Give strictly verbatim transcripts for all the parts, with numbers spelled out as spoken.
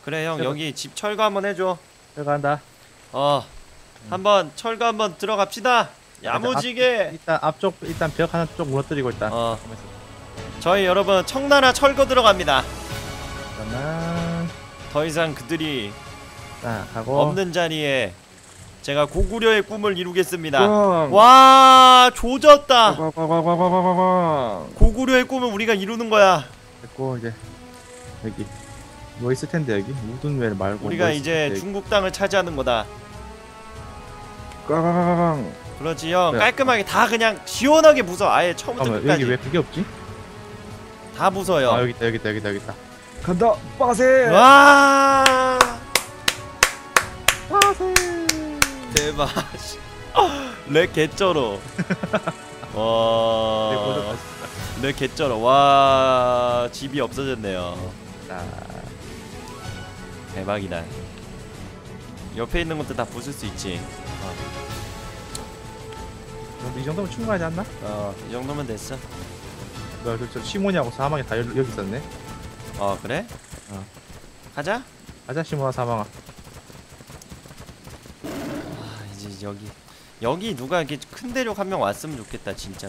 그래 형 여기 집 철거 한번 해줘. 들어간다. 어 음. 한번 철거 한번 들어갑시다. 야무지게. 앞, 일단 앞쪽 일단 벽 하나 쪽 무너뜨리고 일단. 어 저희 여러분 청나라 철거 들어갑니다. 잠깐만. 더 이상 그들이 자, 가고. 없는 자리에 제가 고구려의 꿈을 이루겠습니다. 꽝. 와 조졌다. 꽝꽝꽝꽝꽝꽝꽝. 고구려의 꿈을 우리가 이루는 거야. 됐고 이제 여기 뭐 있을 텐데 여기 우둔웰 말고 우리가 뭐 이제 중국 땅을 차지하는 거다. 꽝꽝꽝꽝. 그렇지 형. 네. 깔끔하게 다 그냥 시원하게 부숴. 아예 처음부터 잠깐만, 끝까지 여기 왜 그게 없지? 다 부숴요. 아 여기 있다 여기 있다 여기 있다 여기 있다. 간다 빠세. 와 빠세. 대박. 렉 개쩔어. 와. 렉 개쩔어. 와 집이 없어졌네요. 자. 대박이다. 옆에 있는 것도 다 부술 수 있지. 어. 이 정도면 충분하지 않나? 어, 이 정도면 됐어. 너 저 시몬이하고 사망이 다 여기, 여기 있었네. 어, 그래? 어. 가자. 가자 시몬아 사망아. 아, 이제 여기 여기 누가 이렇게 큰 대륙 한 명 왔으면 좋겠다, 진짜로.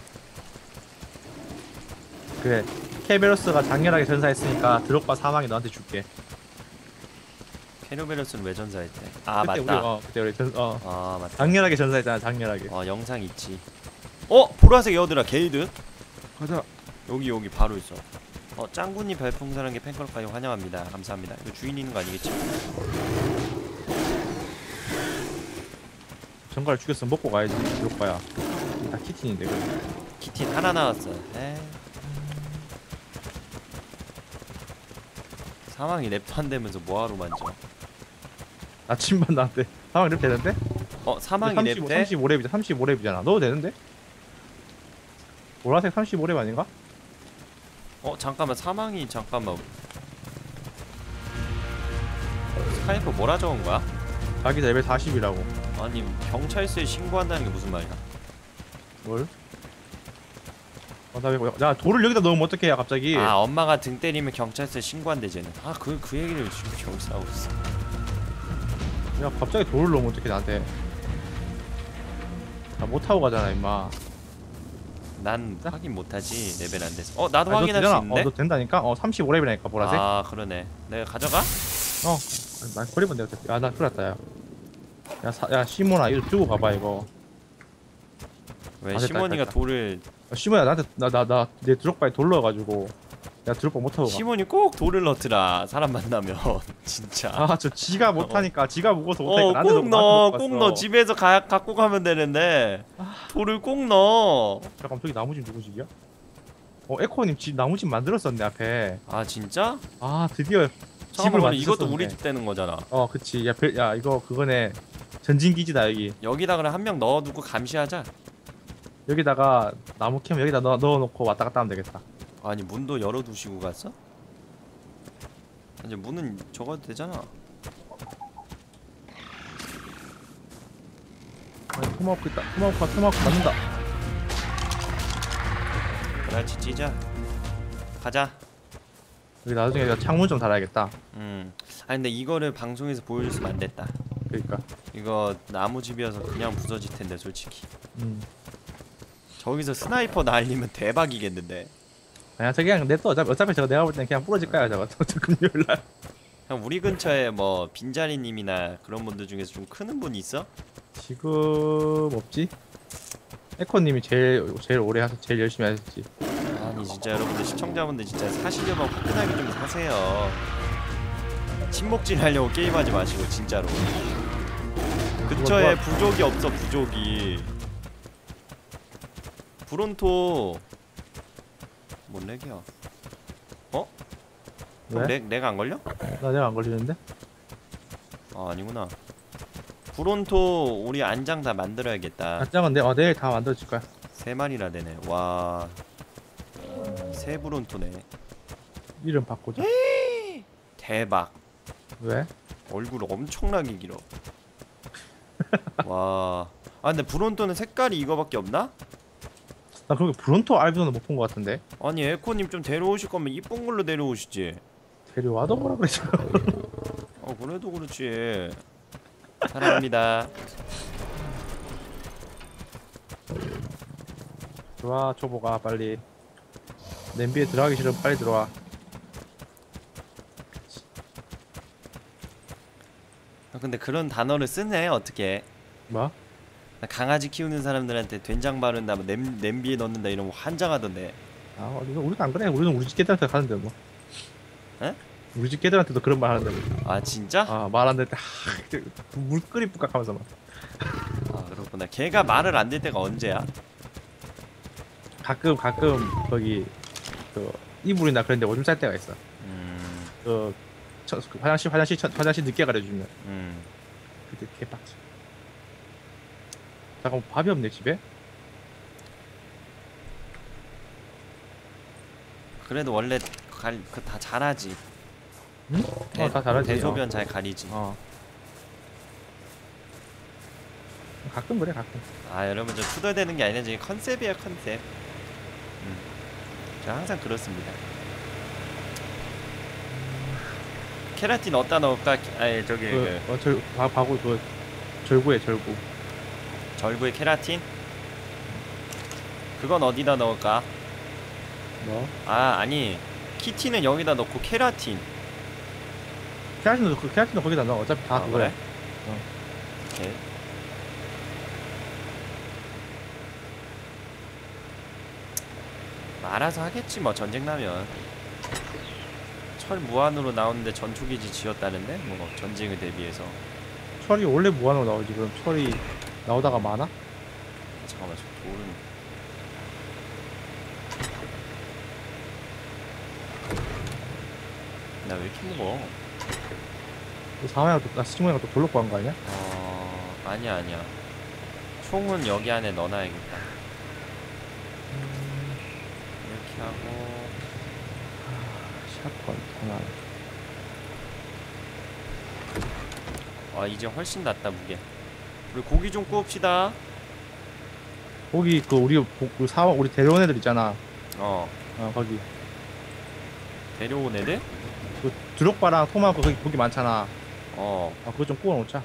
그래. 케베로스가 장렬하게 전사했으니까 드록바 사망이 너한테 줄게. 케르베로스는 왜 전사했대? 아, 그때 맞다. 우리, 어, 그때 우리 전, 어. 아, 맞다. 장렬하게 전사했잖아, 장렬하게. 어, 영상 있지. 어, 보라색 에어드라 게이드. 가자. 여기 여기 바로 있어. 어, 짱구님 별풍선한 게 팬클럽까지 환영합니다. 감사합니다. 이거 주인 있는 거 아니겠지? 정갈 죽였으면 먹고 가야지. 드록바야. 다 키틴인데 그래. 키틴 하나 나왔어. 에이. 사망이 랩도 안 되면서 뭐하러 만져? 아침만 나한테 사망 랩 되는데? 어, 사망이 랩 돼? 삼십오 랩이잖아. 삼십오 랩이잖아. 넣어도 되는데? 보라색 삼십오 랩 아닌가? 어, 잠깐만. 사망이 잠깐만. 스카이프 뭐라 적은 거야? 자기 레벨 사십이라고. 아니, 경찰서에 신고한다는 게 무슨 말이야? 뭘? 어, 나 왜, 야, 돌을 여기다 넣으면 어떡해, 야, 갑자기. 아, 엄마가 등 때리면 경찰서에 신고한대, 쟤는. 아, 그, 그 얘기를 지금 여기서 하고 있어. 야, 갑자기 돌을 넣으면 어떡해, 나한테. 나 못하고 가잖아, 임마. 난 확인 못하지, 레벨 안 돼서. 어, 나도 아니, 확인할 수 있는데? 어, 너 된다니까? 어, 삼십오 랩이라니까, 보라색. 아, 그러네. 내가 가져가? 어, 난 버리면 내가 야, 나 큰일 났다, 야. 야, 사, 야, 시모나, 이거 들고 가봐, 이거. 왜 아, 됐다, 시몬이가 됐다. 돌을 야, 시모야, 나한테, 나, 나, 나, 내 드록바에 돌 넣어가지고. 야, 드록바 못하고 가. 시몬이 꼭 돌을 넣더라, 사람 만나면. 진짜. 아, 저 지가 못하니까, 지가 무거워서 어, 못하니까 나한테 꼭 넣어, 꼭 넣어. 넣어. 집에서 가, 갖고 가면 되는데 돌을 꼭 넣어. 잠깐, 저기 나무집 누구 집이야? 어, 에코님 집 나무집 만들었었네, 앞에. 아, 진짜? 아, 드디어 집을 잠깐만, 이것도 만드셨었네. 우리 집 되는 거잖아. 어, 그치. 야, 별, 야, 이거 그거네. 전진기지다, 여기. 여기다 그럼 한 명 넣어두고 감시하자. 여기다가 나무 캐면 여기다 넣어, 넣어놓고 왔다 갔다 하면 되겠다. 아니, 문도 열어두시고 갔어? 이제 문은 적어도 되잖아. 아니, 토마호크 있다. 토마호크가 토마호크 맞는다. 그렇지, 찌자. 가자. 여기 나중에 내가 창문 좀 달아야겠다. 음. 아니 근데 이거를 방송에서 보여줬으면 안 됐다. 그러니까. 이거 나무집이어서 그냥 부서질 텐데 솔직히. 음. 저기서 스나이퍼 날리면 대박이겠는데. 그냥 저 그냥 냅둬. 어차피 어차피 저거 내가 볼 때는 그냥 부러질 거야 저거. 저 금요일 날. 형 우리 근처에 뭐 빈자리님이나 그런 분들 중에서 좀 크는 분이 있어? 지금 없지? 에코님이 제일 제일 오래 하서 제일 열심히 하셨지. 아니 진짜 여러분들 시청자분들 진짜 사시려면 화끈하게 좀 사세요. 침묵질 하려고 게임하지 마시고 진짜로. 근처에 부족이 없어 부족이. 브론토 뭔 렉이야? 어? 왜? 렉, 렉 안 걸려? 나 내가 안 걸리는데? 아 아니구나. 브론토 우리 안장 다 만들어야겠다. 안장은 내, 어, 내일 다 만들어줄 거야. 세 마리나 되네. 와. 세 브론토네. 이름 바꾸자. 대박. 왜? 얼굴 엄청나게 길어. 와. 아 근데 브론토는 색깔이 이거밖에 없나? 나 그렇게 브론토 알비노는 못 본 것 같은데. 아니 에코님 좀 데려오실 거면 이쁜 걸로 데려오시지. 데려와도 뭐라 그러지. 어 그래도 그렇지. 사랑합니다. 들어와 초보가 빨리. 냄비에 들어가기 싫으면 빨리 들어와. 아, 근데 그런 단어를 쓰네 어떻게? 뭐? 나 강아지 키우는 사람들한테 된장 바른다, 뭐 냄, 냄비에 넣는다 이러면 환장하던데. 아 어디서 우리는 안 그래. 우리는 우리 집 개들한테 가는데 뭐. 에? 우리 집 개들한테도 그런 말 하는데 뭐. 아 진짜? 아 말 안 될 때 물 끓이 뿌깍하면서 막. 아 그렇구나. 걔가 말을 안 될 때가 언제야? 가끔 가끔 거기 그 이불이나 그런데 오줌 쌀 때가 있어. 음, 그, 저, 그 화장실 화장실 천- 화장실 늦게 가려주면 음. 그때 개빡쳐. 잠깐 밥이 없네 집에. 그래도 원래 그 다 잘하지. 응? 대, 어, 다 잘하지. 대소변 잘 가리지. 어. 어. 가끔 그래 가끔. 아 여러분 저 투덜대는 게 아니라 지금 컨셉이야 컨셉. 음. 저 항상 그렇습니다. 케라틴 어디다 넣을까? 아예 저기 그, 그, 어, 절, 바, 바구 그 절구에 절구. 절구에 케라틴? 그건 어디다 넣을까? 뭐? 아 아니 키티는 여기다 넣고 케라틴. 케라틴도 그 케라틴도 거기다 넣어. 어차피 다 아, 그거야. 그래? 어. 오케이. 알아서 하겠지 뭐 전쟁 나면. 철 무한으로 나오는데 전초기지 지었다는데 뭐 전쟁을 대비해서. 철이 원래 무한으로 나오지. 그럼 철이 나오다가 많아? 잠깐만 저 돌은 나 왜 이렇게 무거워? 사마이가 또, 나 스치모이가 또 돌로 구한 거 아니야? 어 아니야 아니야. 총은 여기 안에 넣어놔야겠다. 이렇게 하고 샷건 하나. 아 이제 훨씬 낫다 무게. 우리 고기 좀 구웁시다. 거기 그 우리 보- 그 사와 우리 데려온 애들 있잖아. 어 어 거기 데려온 애들? 그 드록바랑 토마호크 거기 고기 많잖아. 어 아 그거 좀 구워 놓자.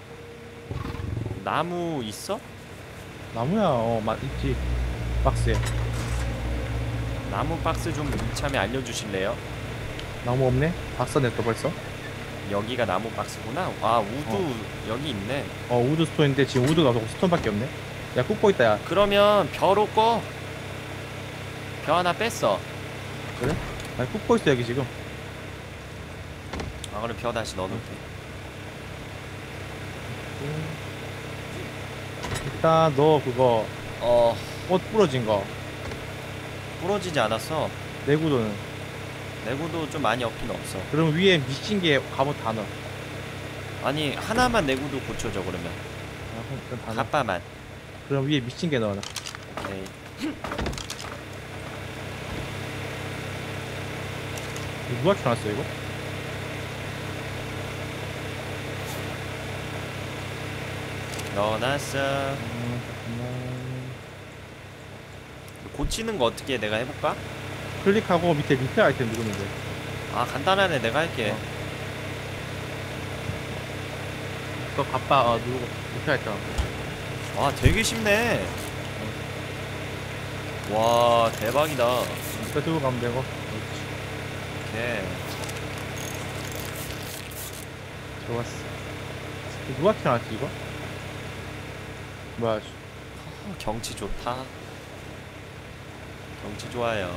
나무 있어? 나무야 어 맛 있지 박스에. 나무 박스 좀 이참에 알려주실래요? 나무 없네? 박스 냈어 벌써? 여기가 나무 박스구나. 아 우드 어. 여기 있네. 어 우드 스톤인데 지금 우드가 없고 스톤밖에 없네. 야 굽고 있다 야. 그러면 벼로 꺼. 벼 하나 뺐어. 그래? 아니 굽고 있어 여기 지금. 아 그럼 벼 다시 넣어놓을게. 일단 너 그거 어 꽃 부러진 거 부러지지 않았어. 내구도는 내구도 좀 많이 없긴 없어. 그럼 위에 미친 게 갑옷 다 넣어. 아니 하나만 내구도 고쳐줘 그러면. 아, 그럼 그럼 다 넣어. 갑바만. 그럼 위에 미친 게 넣어놔. 오케이. 이거 누가 켜놨어 이거? 넣어놨어. 음, 잠깐만. 고치는 거 어떻게 해? 내가 해볼까? 클릭하고 밑에 리페 아이템 누르면 돼. 아 간단하네. 내가 할게. 어. 그거 갑바 어, 누르고 리페 아이템 하고. 와 되게 쉽네. 와 대박이다. 리페 들고 가면 되고. 오케이. 좋았어. 이거 누가 켜놨지 이거? 뭐야? 씨. 어, 경치 좋다. 경치 좋아요.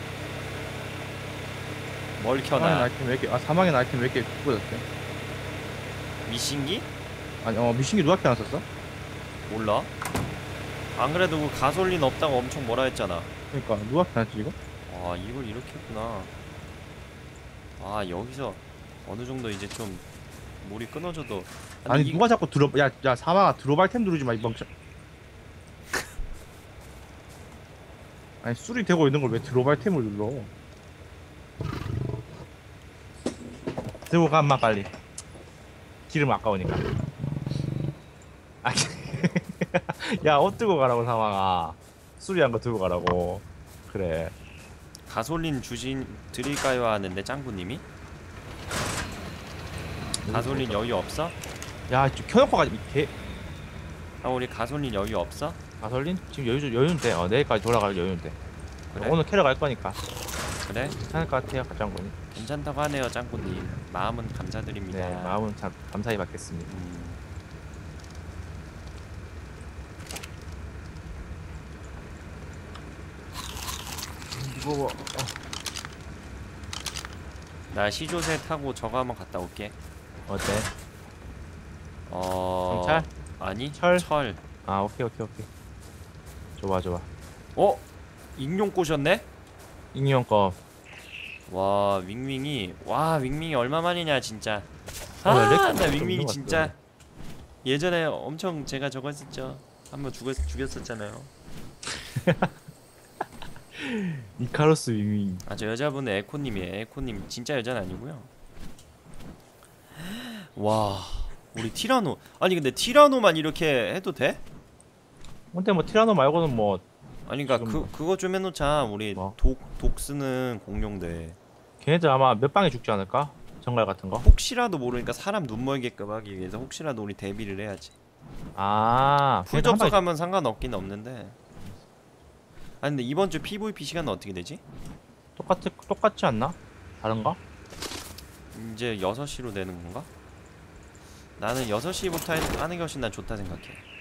뭘 사망의 켜놔? 아이템 왜 이렇게 아 사망의 아이템 왜 이렇게 구워졌대? 미신기? 아니 어 미신기 누가 켜놨었어? 몰라. 안 그래도 그 가솔린 없다고 엄청 뭐라 했잖아. 그러니까 누가 켜놨지 이거? 아 이걸 이렇게 했구나. 아 여기서 어느 정도 이제 좀 물이 끊어져도. 아니 이- 누가 자꾸 들어 야야 사망아 드롭 템 누르지 마이 멍청. 아니 술이 되고 있는 걸 왜 드롭 템을 눌러? 들고 가 인마 빨리. 기름 아까우니까. 아, 야 옷 들고 가라고 사망아. 수리한 거 들고 가라고. 그래. 가솔린 주신 드릴까요 하는데 짱구님이 가솔린 여유 없어? 야, 좀 켜놓고 가자. 개 아 우리 가솔린 여유 없어? 가솔린 지금 여유 여유인데. 어, 내일까지 돌아갈 여유인데. 그래? 오늘 캐러 갈 거니까. 그래? 괜찮을 것 같아요, 가장군이. 괜찮다고 하네요 짱구님. 마음은 감사드립니다. 네, 마음은 참 감사히 받겠습니다. 음. 무거워. 나 시조새 타고 저거 한번 갔다 올게. 어때? 어... 경찰? 아니 철? 철. 아, 오케이, 오케이, 오케이. 좋아, 좋아. 어? 익룡 꼬셨네? 익룡 거. 와 윙윙이 와 윙윙이 얼마만이냐 진짜. 어, 렉 아나 좀 윙윙이 있는 것 진짜 같더라고. 예전에 엄청 제가 저거 했었죠. 한번 죽였, 죽였었잖아요. 이카로스 윙윙. 아 저 여자분은 에코님이에요. 에코님 진짜 여자는 아니고요. 와 우리 티라노 아니 근데 티라노만 이렇게 해도 돼? 근데 뭐 티라노 말고는 뭐 아니 그니까 지금 그, 뭐. 그거 좀 해놓자. 우리 뭐? 독, 독 쓰는 공룡대 걔네들 아마 몇 방에 죽지 않을까? 정갈 같은 거? 혹시라도 모르니까 사람 눈멀게끔 하기 위해서 혹시라도 우리 대비를 해야지. 아, 풀 걔네들 한 방에 접속하면 상관없긴 없는데. 아니 근데 이번 주 피브이피 시간은 어떻게 되지? 똑같 똑같지 않나? 다른가? 이제 여섯 시로 되는 건가? 나는 여섯 시부터 하는 게 훨씬 난 좋다 생각해.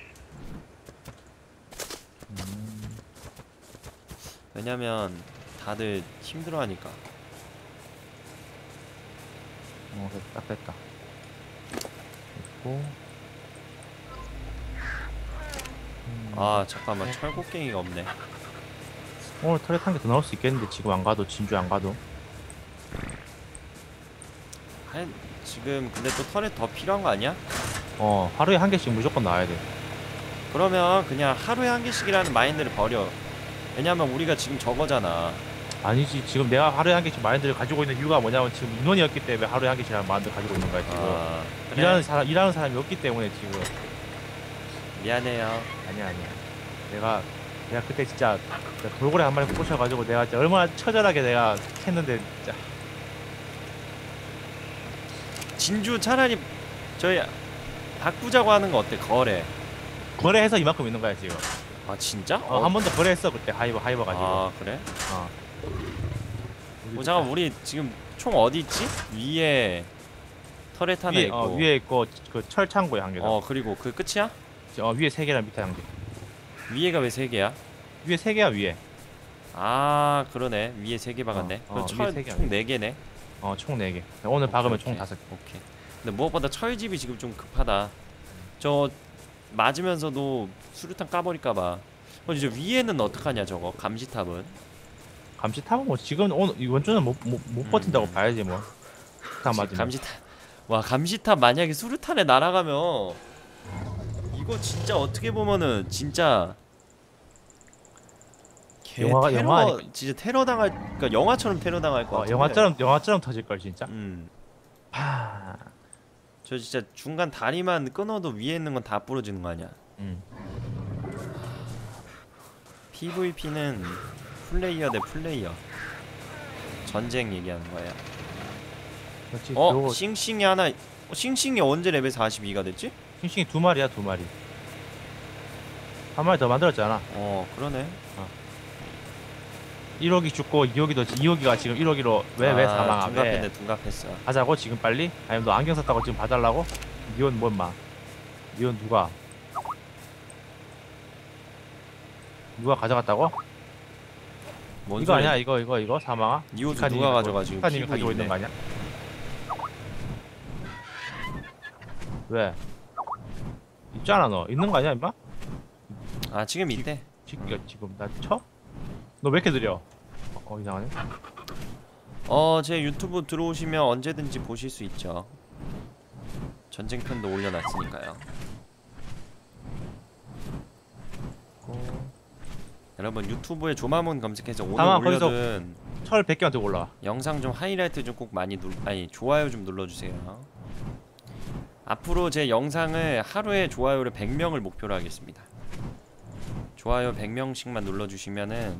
음, 왜냐면 다들 힘들어하니까. 어, 됐다, 딱 됐다. 됐고. 음, 아 잠깐만 철곡갱이가 없네. 오늘 터렛 한 개 더 넣을 수 있겠는데 지금 안 가도 진주 안 가도. 한 지금 근데 또 터렛 더 필요한 거 아니야? 어, 하루에 한 개씩 무조건 나와야 돼. 그러면 그냥 하루에 한 개씩이라는 마인드를 버려. 왜냐면 우리가 지금 저거잖아. 아니지, 지금 내가 하루에 한 개씩 마인드를 가지고 있는 이유가 뭐냐면 지금 인원이었기 때문에 하루에 한 개씩이라는 마인드를 가지고 있는 거야 지금. 아, 그래? 일하는 사람 일하는 사람이 없기 때문에 지금. 미안해요. 아니야, 아니야. 내가 내가 그때 진짜 진짜 돌고래 한 마리 꽂혀가지고 내가 진짜 얼마나 처절하게 내가 했는데 진짜. 진주 차라리 저희 바꾸자고 하는 거 어때? 거래. 거래해서 이만큼 있는 거야 지금. 아 진짜? 어, 한 번 더 거래했어 그때 하이버 하이버 가지고. 아 그래? 어. 어, 잠깐 우리 지금 총 어디 있지? 위에 터렛 하나 위에 있고. 어, 위에 있고 그 철 창고에 한 개. 어 그리고 그 끝이야? 어, 위에 세 개랑 밑에 한 개. 위에가 왜 세 개야? 위에 세 개야 위에. 아 그러네. 위에 세 개 박았네. 어, 그럼 어, 철 위에 세 개야. 총 네 개네. 어, 총 네 개. 오늘 박으면 총 오케이. 다섯 개. 오케이. 근데 무엇보다 철집이 지금 좀 급하다. 저 맞으면서도 수류탄 까버릴까봐. 어 이제 위에는 어떡하냐 저거 감시탑은. 감시탑은 뭐 지금 오늘 이번 주는 못 못 못 버틴다고 음. 봐야지 뭐. 다 맞으면. 감시탑. 와 감시탑 만약에 수류탄에 날아가면 이거 진짜 어떻게 보면은 진짜 개 영화가- 테러, 영화 아닐까? 진짜 테러 당할 그러니까 영화처럼 테러 당할 것 어, 같아. 영화처럼 영화처럼 터질 걸 진짜. 음. 파. 저 진짜 중간 다리만 끊어도 위에 있는 건 다 부러지는 거 아니야. 음. 피브이피는 플레이어 대 플레이어 전쟁 얘기하는 거야. 그렇지. 어? 요거 싱싱이 하나 어, 싱싱이 언제 레벨 사십이가 됐지? 싱싱이 두 마리야 두 마리. 한 마리 더 만들었잖아. 어 그러네. 일호기 죽고 이호기도 이호기가 지금 일호기로 왜 왜 아, 사망하? 둔갑했네 왜 둔갑했어. 하자고 지금 빨리? 아니면 너 안경 썼다고 지금 봐달라고? 니온 뭔 마? 니온 누가? 누가 가져갔다고? 뭔 이거 소리야? 아니야 이거 이거 이거 사망아? 니오즈 북한인이 누가 가지고- 가져가 지금? 북한님이 가지고 피부인데. 있는 거 아니야? 왜? 있잖아 너 있는 거 아니야 임마? 아 지금 이때 지금 지금 나 쳐? 너 왜 이렇게 느려? 어, 어 이상하네. 어 제 유튜브 들어오시면 언제든지 보실 수 있죠. 전쟁편도 올려놨으니까요. 어... 여러분 유튜브에 조마몬 검색해서 오늘 다만 거기서- 올려둔 철 백 개한테 올라와. 영상 좀 하이라이트 좀 꼭 많이 눌 아니 좋아요 좀 눌러주세요. 앞으로 제 영상을 하루에 좋아요를 백 명을 목표로 하겠습니다. 좋아요 백 명씩만 눌러주시면은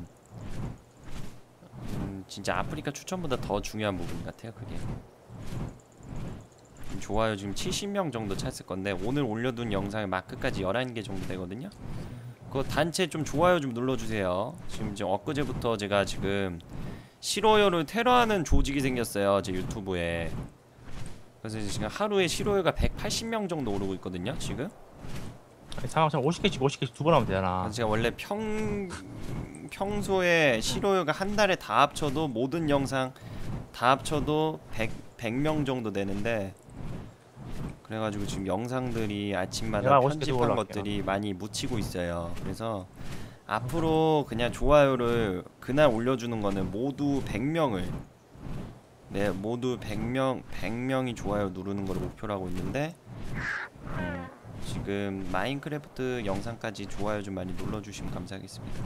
음, 진짜 아프리카 추천보다 더 중요한 부분 같아요 그게. 좋아요 지금 칠십 명 정도 찼을 건데 오늘 올려둔 영상의 마크까지 열한 개 정도 되거든요. 그 단체 좀 좋아요 좀 눌러주세요. 지금 이제 엊그제부터 제가 지금 싫어요를 테러하는 조직이 생겼어요 제 유튜브에. 그래서 이제 지금 하루에 싫어요가 백팔십 명 정도 오르고 있거든요 지금. 상황처럼 오십 개씩 오십 개씩 두 번 하면 되잖아. 그래서 제가 원래 평 평소에 싫어요가 한 달에 다 합쳐도 모든 영상 다 합쳐도 백, 백 명 정도 되는데, 그래가지고 지금 영상들이 아침마다 내가 오십 개 편집한 올라갈게요. 것들이 많이 묻히고 있어요. 그래서 앞으로 그냥 좋아요를 그날 올려주는 거는 모두 백 명을, 네 모두 백 명 백 명이 좋아요 누르는 걸 목표로 하고 있는데, 음, 지금 마인크래프트 영상까지 좋아요 좀 많이 눌러주시면 감사하겠습니다.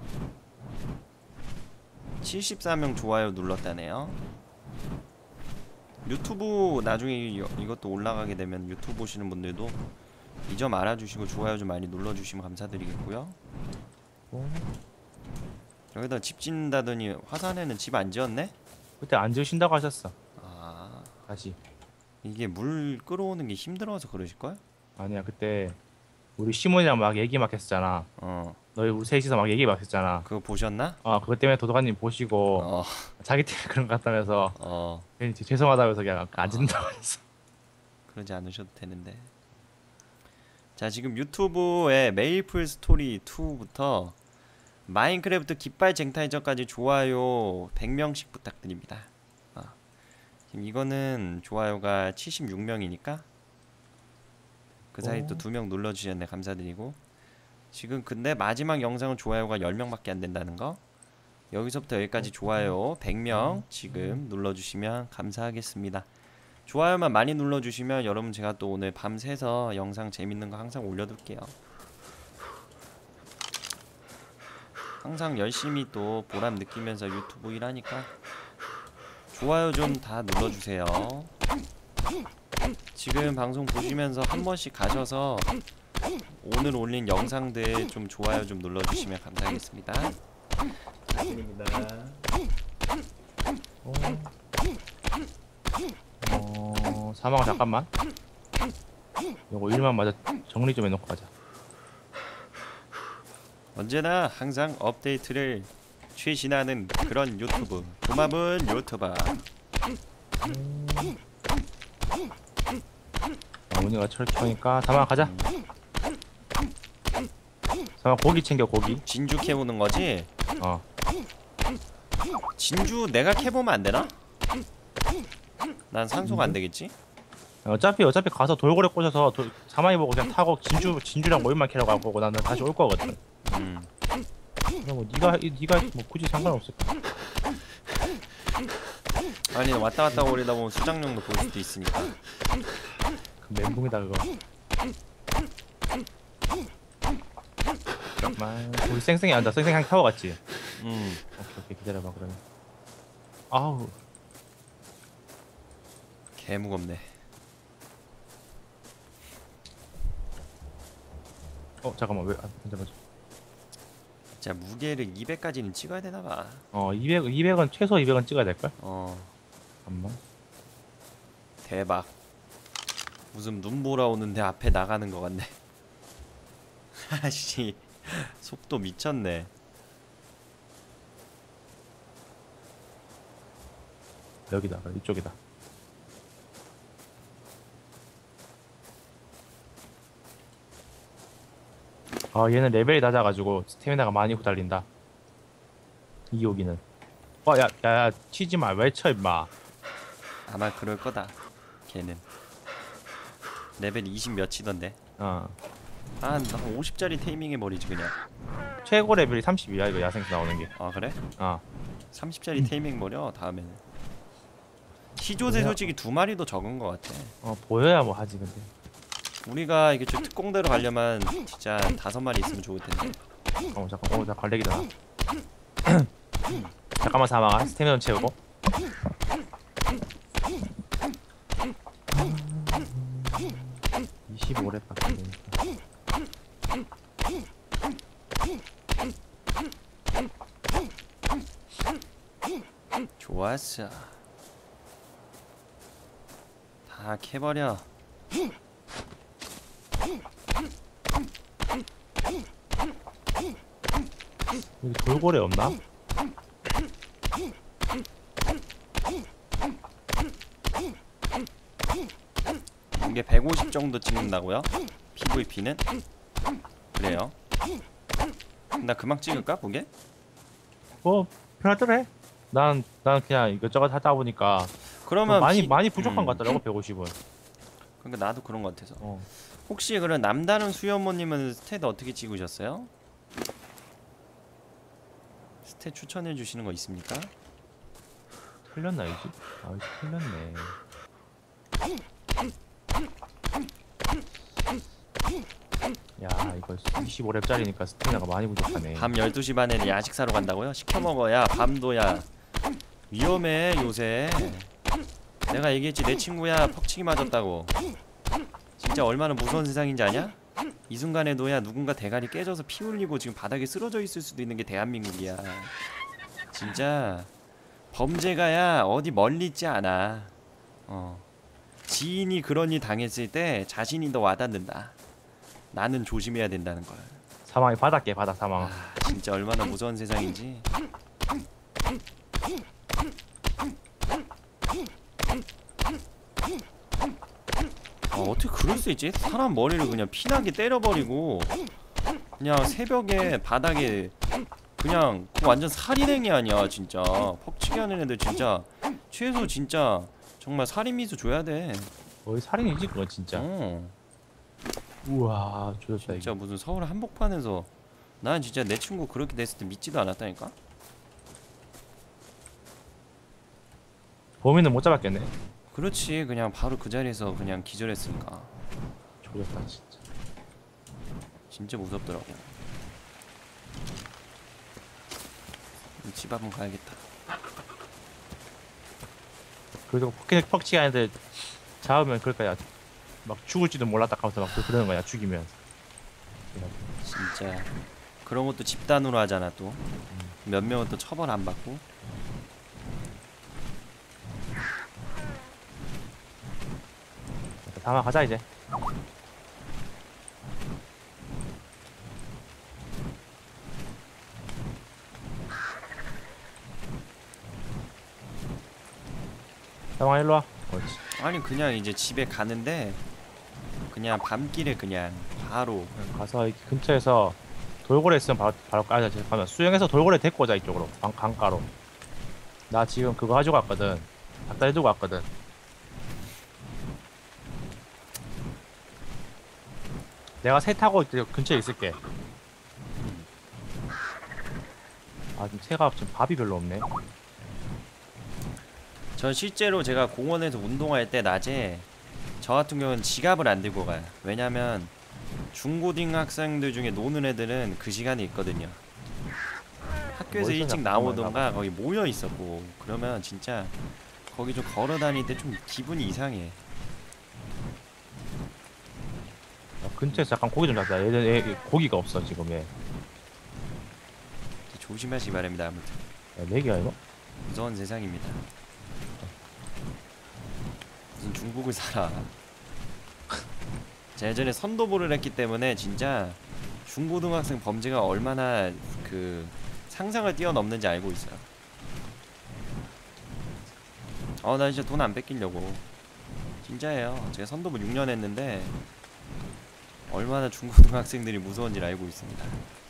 칠십사 명 좋아요 눌렀다네요. 유튜브 나중에 이, 이것도 올라가게 되면 유튜브 보시는 분들도 이 점 알아주시고 좋아요 좀 많이 눌러주시면 감사드리겠고요. 어? 여기다 집 짓는다더니 화산에는 집 안 지었네? 그때 안 지으신다고 하셨어. 아, 다시. 이게 물 끌어오는 게 힘들어서 그러실걸? 아니야, 그때 우리 시몬이랑 막 얘기 막 했었잖아. 어, 너희 우리 셋이서 막 얘기 막 했었잖아. 그거 보셨나? 어, 그것 때문에 도도가님 보시고 어, 자기 때문에 그런 것 같다면서 어, 괜히 죄송하다면서 그냥 안 짓는다고 했어. 그러지 않으셔도 되는데. 자, 지금 유튜브에 메이플 스토리 이부터 마인크래프트 깃발 쟁탈전까지 좋아요 백 명씩 부탁드립니다. 어. 지금 이거는 좋아요가 칠십육 명이니까 그 사이 또 두 명 눌러주셨네. 감사드리고. 지금 근데 마지막 영상은 좋아요가 열 명밖에 안 된다는 거. 여기서부터 여기까지 좋아요 백 명 지금 눌러주시면 감사하겠습니다. 좋아요만 많이 눌러주시면 여러분 제가 또 오늘 밤새서 영상 재밌는 거 항상 올려둘게요. 항상 열심히 또 보람 느끼면서 유튜브 일하니까 좋아요 좀 다 눌러주세요. 지금 방송 보시면서 한 번씩 가셔서 오늘 올린 영상들 좀 좋아요 좀 눌러주시면 감사하겠습니다. 감사드립니다. 어, 어 사망 잠깐만. 요거 일만 마저 정리 좀 해놓고 가자. 언제나 항상 업데이트를 최신하는 그런 유튜브 도마문 유튜버. 어머니가 철저니까 사망 가자. 사망 고기 챙겨 고기. 진주 캐보는 거지? 어. 진주 내가 캐보면 안 되나? 난 산소가 안 되겠지? 어차피 어차피 가서 돌고래 꽂아서 도, 사마이 보고 그냥 타고 진주 진주랑 모임만 캐러 갈 거고 나는 다시 올 거거든. 음. 그럼 뭐 네가 이- 네가 뭐 굳이 상관없을까? 아니 왔다 갔다 거리다 보면 수장용도 볼 수도 있으니까. 그 멘붕이다 그거. 잠깐만 우리 쌩쌩이 앉아. 쌩쌩이 한 타워 갔지? 음. 오케이 오케이 기다려봐 그러면. 아우 개 무겁네. 어 잠깐만 왜 아, 잠깐만. 자, 무게를 이백까지는 찍어야 되나봐. 어 이백 이백은 최소 이백은 찍어야 될 걸? 어, 잠깐만. 대박. 무슨 눈보라 오는데 앞에 나가는 것 같네. 아씨, 속도 미쳤네. 여기다 그래, 이쪽이다. 아 얘는 레벨이 낮아가지고 스태미나가 많이 후달린다. 이호기는. 어야야야 야, 야, 치지마 외쳐 임마. 아마 그럴 거다. 걔는 레벨 이십 몇이던데. 어 아, 나 오십짜리 테이밍 해버리지 그냥. 최고 레벨이 삼십이야 이거 야생에서 나오는 게. 아 그래? 어 삼십짜리 테이밍 버려 다음에는. 희조새 뭐야? 솔직히 두 마리도 적은 것 같아. 어, 보여야 뭐 하지 근데. 우리가 이게 좀 특공대로 가려면 진짜 다섯 마리 있으면 좋을 텐데. 어 잠깐 어나 걸레기다. 잠깐만 사망아 스태미나 좀 채우고. 이십오 렙밖에 안 되니까. 좋았어. 다 캐버려. 여기 돌고래 없나? 이게 백오십 정도 찍는다고요? 피브이피는? 그래요. 나 그만 찍을까 그게? 뭐 편하더래. 난, 난 그냥 이것저것 하다 보니까 그러면 많이 피... 많이 부족한 음. 것 같더라고. 백오십은. 그러니까 나도 그런 것 같아서. 어. 혹시 그런 남다른 수연모님은 스탯 어떻게 찍으셨어요? 스탯 추천해 주시는 거 있습니까? 틀렸나 이지? 아 틀렸네. 야 이거 이십오 렙짜리니까 스태미나가 많이 부족하네. 밤 열두 시 반에 야식 사러 간다고요? 시켜 먹어야 밤도야. 위험해 요새. 내가 얘기했지 내 친구야 퍽치기 맞았다고. 진짜 얼마나 무서운 세상인지 아냐? 이 순간에도야 누군가 대가리 깨져서 피 흘리고 지금 바닥에 쓰러져 있을 수도 있는 게 대한민국이야. 진짜 범죄가야 어디 멀리 있지 않아. 어. 지인이 그런 일 당했을 때 자신이 더 와닿는다. 나는 조심해야 된다는 걸. 사망이 바닥게 바닥 사망. 아, 진짜 얼마나 무서운 세상인지. 아, 어떻게 그럴 수 있지? 사람 머리를 그냥 피나게 때려버리고 그냥 새벽에 바닥에 그냥 그거 완전 살인행위 아니야 진짜. 퍽치기 하는 애들 진짜 최소 진짜 정말 살인미수 줘야 돼. 거의 살인이지 그건 진짜. 어. 우와 조졌다 진짜 이거. 무슨 서울 한복판에서 난 진짜 내 친구 그렇게 됐을 때 믿지도 않았다니까. 범인은 못 잡았겠네. 그렇지 그냥 바로 그 자리에서 그냥 기절했으니까. 조졌다 진짜. 진짜 무섭더라고. 집 한번 가야겠다. 그래도 퍽- 퍽치기 하는데 잡으면 그럴 거야. 막 죽을지도 몰랐다 하면서 막 그러는 거야 죽이면. 진짜 그런 것도 집단으로 하잖아 또. 몇 명은 또 처벌 안 받고. 다만 가자 이제. 다만 일로 와. 옳지. 아니 그냥 이제 집에 가는데 그냥 밤길에 그냥 바로. 가서 이 근처에서 돌고래 있으면 바로 바로 까자. 잠깐만 수영해서 돌고래 데리고 오자 이쪽으로. 강, 강가로. 나 지금 그거 가지고 왔거든. 닭다리 들고 왔거든. 내가 새 타고 이제 근처에 있을게. 아 지금 새가 지금 밥이 별로 없네. 전 실제로 제가 공원에서 운동할 때 낮에 저 같은 경우는 지갑을 안 들고 가요. 왜냐면 중고등학생들 중에 노는 애들은 그 시간에 있거든요. 학교에서 뭘 일찍 찾아? 나오던가 거기 모여 있었고 그러면 진짜 거기 좀 걸어 다닐 때 좀 기분이 이상해. 야, 근처에서 잠깐 고기 좀 잡자. 얘들 얘, 고기가 없어 지금 얘. 조심하시기 바랍니다. 아무튼 야, 내기야 이거? 무서운 세상입니다. 무슨 중국을 살아. 제가 예전에 선도부를 했기 때문에 진짜 중고등학생 범죄가 얼마나 그 상상을 뛰어넘는지 알고 있어요. 어, 나 진짜 돈 안 뺏기려고. 진짜예요. 제가 선도부 육 년 했는데 얼마나 중고등학생들이 무서운지를 알고 있습니다.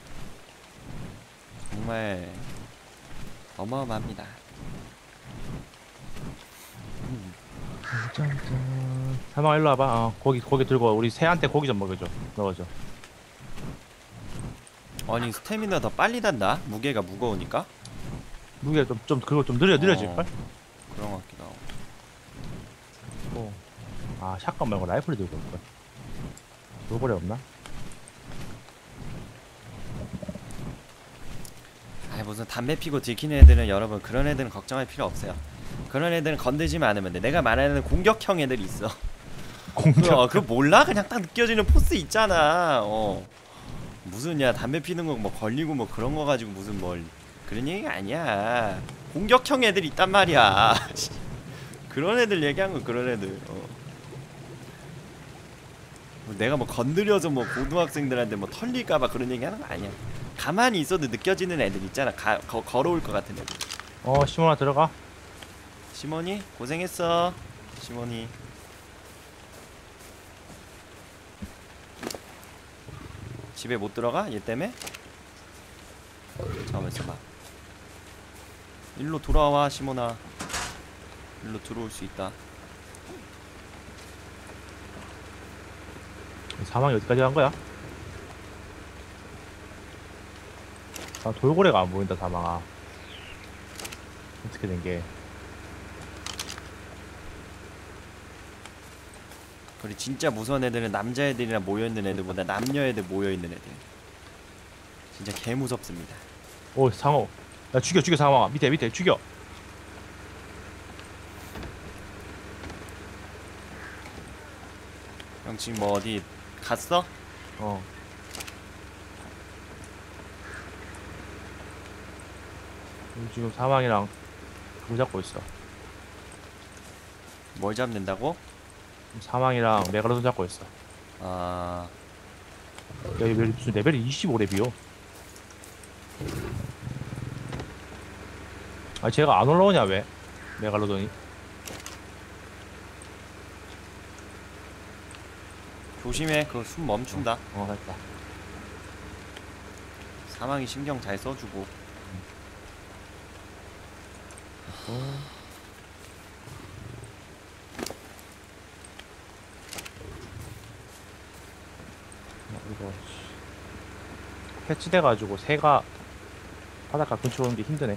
정말 어마어마합니다. 사망 일로 와봐. 어, 고기 고기 들고 와. 우리 새한테 고기 좀 먹여줘. 넣어줘. 아니 스태미나 더 빨리 단다? 무게가 무거우니까? 무게 좀 좀 그거 좀 느려 느려질 걸? 그런 것 같기도 하고. 어. 아 샷건 말고 라이플 들고 올 걸. 돌고래 없나? 아이 무슨 담배 피고 들키는 애들은 여러분 그런 애들은 걱정할 필요 없어요. 그런 애들은 건들지만 않으면 돼. 내가 말하는 공격형 애들이 있어. 공격. 어, 그거 몰라? 그냥 딱 느껴지는 포스 있잖아. 어. 무슨 야 담배 피는 거 뭐 걸리고 뭐 그런 거 가지고 무슨 뭘 그런 얘기가 아니야. 공격형 애들 있단 말이야. 그런 애들 얘기한 거 그런 애들. 어. 뭐 내가 뭐 건드려서 뭐 고등학생들한테 뭐 털릴까봐 그런 얘기 하는 거 아니야. 가만히 있어도 느껴지는 애들 있잖아. 가, 거, 걸어올 것 같은 애들. 어 시몬아 들어가. 시몬이 고생했어. 시몬이. 집에 못 들어가? 얘 때문에? 잠깐만 있어봐. 일로 돌아와 시몬아. 일로 들어올 수 있다. 사망이 어디까지 간 거야? 아 돌고래가 안 보인다 사망아. 어떻게 된 게? 그리고 진짜 무서운 애들은 남자애들이랑 모여있는 애들보다 남녀애들 모여있는 애들. 진짜 개 무섭습니다. 오 상어. 야 죽여 죽여 사망아. 밑에 밑에 죽여. 형 지금 뭐 어디 갔어? 어. 지금 사망이랑 그거 잡고 있어. 뭘 잡는다고? 사망이랑 메가로돈 잡고 있어. 아... 야, 이 무슨 레벨이 이십오 렙이요? 아, 쟤가 안 올라오냐, 왜? 메갈로돈이? 조심해. 그거 숨 멈춘다. 어, 됐다. 사망이 신경 잘 써주고. 어. 이거, 패치돼가지고 새가 바닷가 근처 오는 게 힘드네.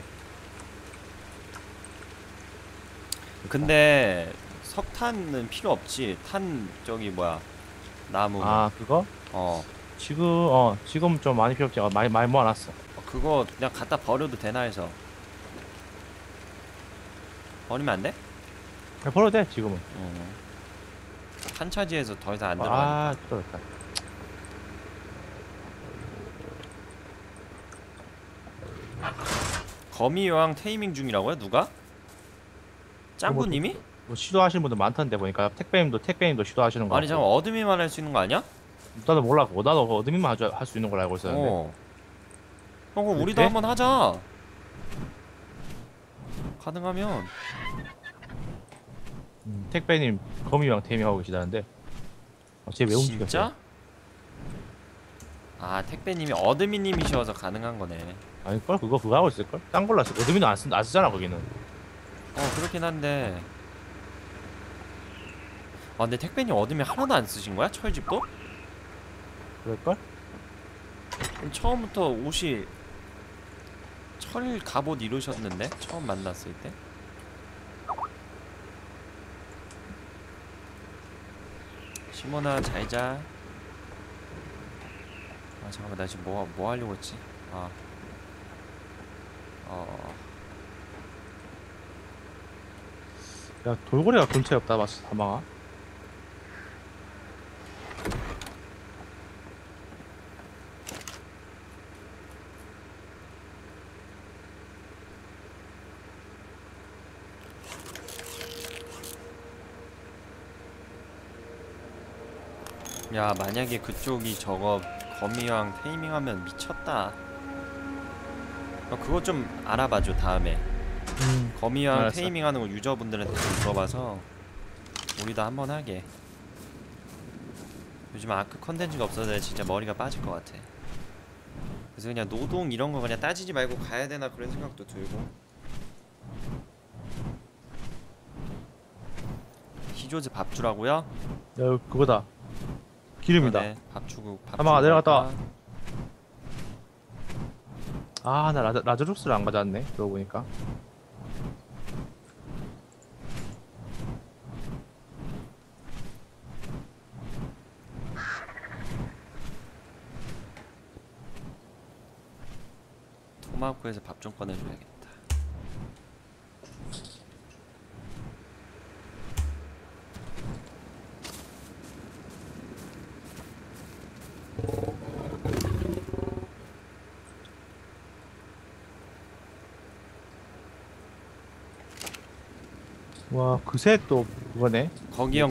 근데 석탄은 필요 없지. 탄 저기 뭐야 나무. 아, 그거? 어 지금, 어, 지금 좀 많이 필요 없지. 어, 많이, 많이 모아놨어. 그거 그냥 갖다 버려도 되나 해서. 버리면 안 돼? 그냥 버려도 돼, 지금은. 어. 탄 차지해서 더 이상 안 들어가. 아, 그렇다. 거미 여왕 테이밍 중이라고요? 누가? 짱구님이? 뭐 시도하시는 분들 많던데 보니까 택배님도 택배님도 시도하시는 거 아니 잠깐 어드민만 할 수 있는 거 아니야? 나도 몰라. 나도 어드민만 할 수 있는 걸 알고 있었는데. 어. 형 그럼 우리도 돼? 한번 하자. 가능하면. 음, 택배님 거미왕 테이밍하고 계시다는데. 어, 쟤 왜 움직였어? 진짜? 아 택배님이 어드민님이셔서 가능한 거네. 아닐걸? 그거 그거 하고 있을걸? 딴 걸로 했어. 어드민은 안, 쓰, 안 쓰잖아 거기는. 어 그렇긴 한데. 아 근데 택배님 어드민 하나도 안 쓰신 거야? 철집도? 그럴걸? 그럼 처음부터 옷이 철 갑옷 이루셨는데? 처음 만났을 때? 시몬아 잘자. 아 잠깐만 나 지금 뭐, 뭐 하려고 했지? 아 어... 야 돌고래가 근처에 없다 봤어 사망아. 야 만약에 그쪽이 저거 거미왕 테이밍하면 미쳤다. 어, 그거 좀 알아봐줘 다음에. 음. 거미왕 알았어. 테이밍하는 거 유저분들한테 좀 물어봐서 우리도 한번 하게. 요즘 아크 컨텐츠가 없어서 진짜 머리가 빠질 것 같아. 그래서 그냥 노동 이런 거 그냥 따지지 말고 가야 되나 그런 생각도 들고. 희조즈 밥 주라고요? 야 그거다. 기름이다. 네, 밥 주고 밥 사망아, 주고 내려갔다 와. 갈까? 아 나 라자, 라자룩스를 안 가져왔네. 그러고 보니까. 토마호크에서 밥 좀 꺼내줘야겠다. 와 그새 또 그거네. 거기 형